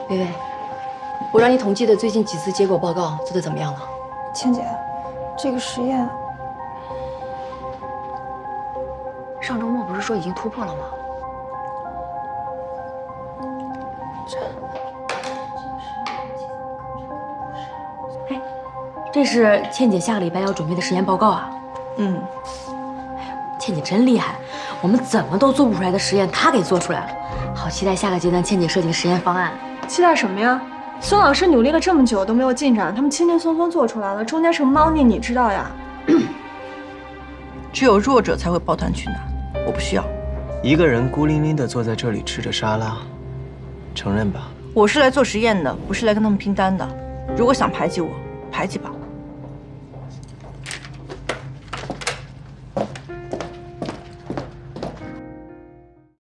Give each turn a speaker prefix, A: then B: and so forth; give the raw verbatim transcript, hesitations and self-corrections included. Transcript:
A: 薇薇，我让你统计的最近几次结果报告做的怎么样了？
B: 倩姐，这个实验，
A: 上周末不是说已经突破了吗？
B: 这，
A: 哎，这是倩姐下个礼拜要准备的实验报告啊。
B: 嗯，
A: 倩姐真厉害，我们怎么都做不出来的实验，她给做出来了。好期待下个阶段倩姐设计的实验方案。
B: 期待什么呀？孙老师努力了这么久都没有进展，他们轻轻松松做出来了，中间什么猫腻你知道呀？
C: 只有弱者才会抱团取暖，我不需要。
D: 一个人孤零零地坐在这里吃着沙拉，承认吧。
C: 我是来做实验的，不是来跟他们拼单的。如果想排挤我，排挤吧。